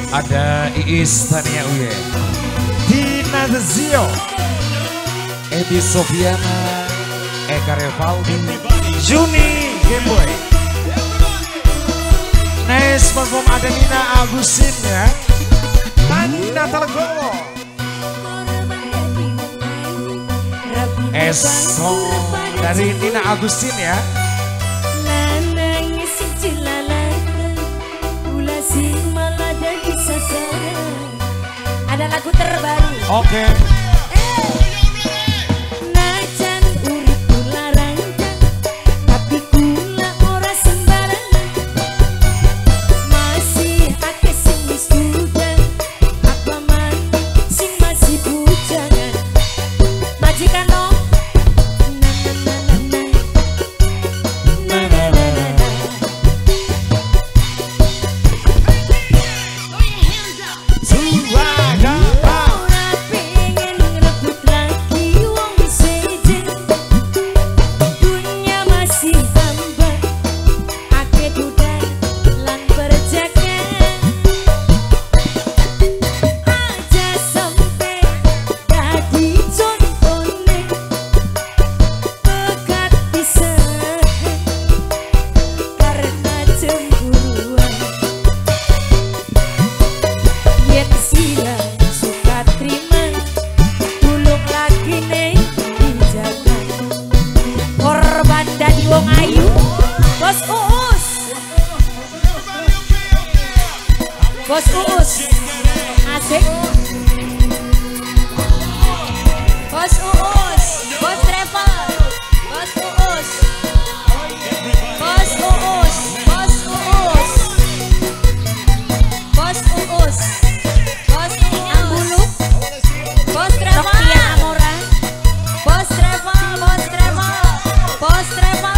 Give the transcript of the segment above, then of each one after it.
Ada Iis Tania Uye, Tina Zio, Edi Sofiana, Eka Revaldi, Juni Gameboy. Next perform ada Nina Agustin ya, Nina Telegowo, Song dari Nina Agustin ya. Ada lagu terbaru. Oke. Najan urip kula rancang, tapi kula ora sembarangan. Masih akeh sing wis duda, apa maneh sing masih bujangan. Majikan no. Bos Uus, asik. Bos Uus, Bos Travel, Bos Uus, Bos Uus, Bos Uus, Bos Uus, Bos Ambulu, Bos Travel, Bos Travel, Bos Travel, Bos Travel.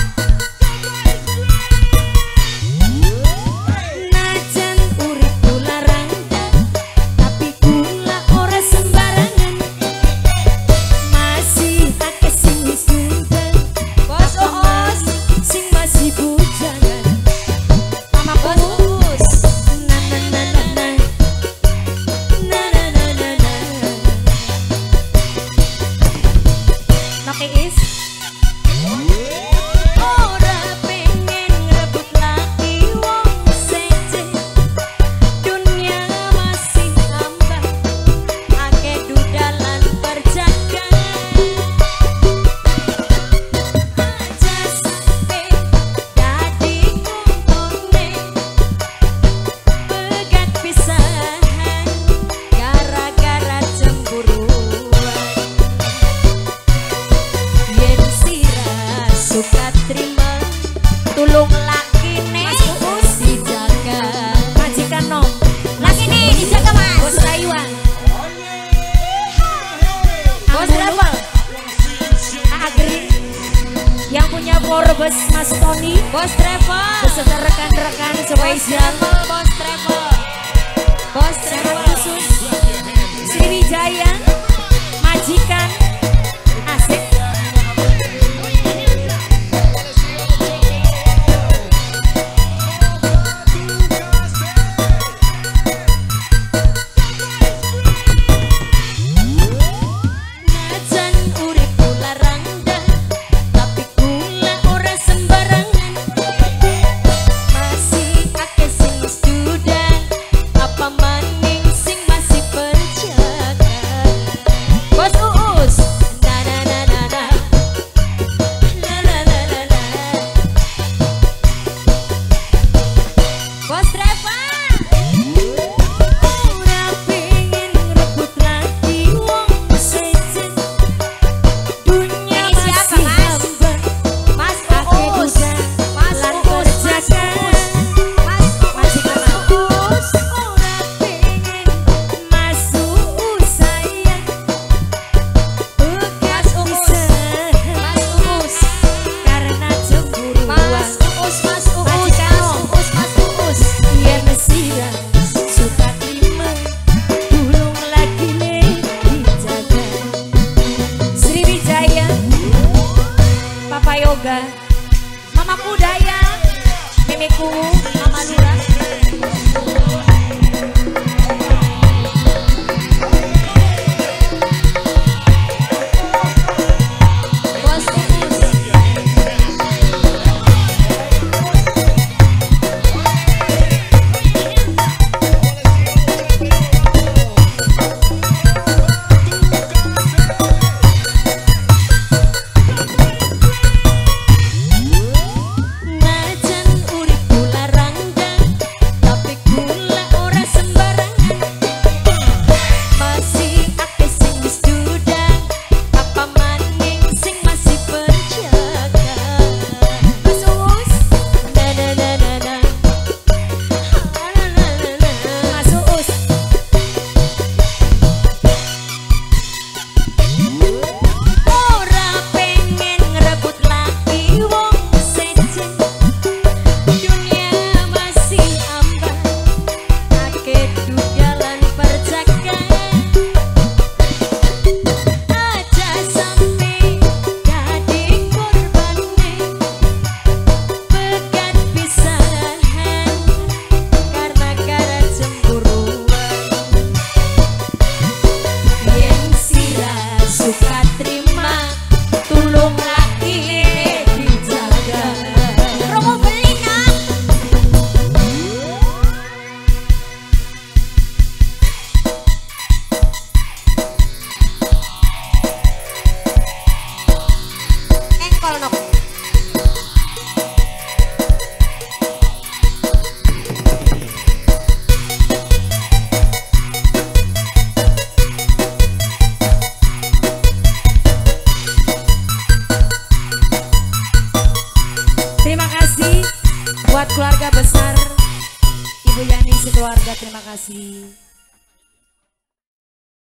Forbes Mas Tony, Bos Travel, beserta rekan-rekan spesial Bos Travel, Bos Travel khusus Sriwijaya, majikan, asik. Yoga, Mamaku Daya, Mimiku, Mama Lura. Buat keluarga besar Ibu Yani sekeluarga, terima kasih.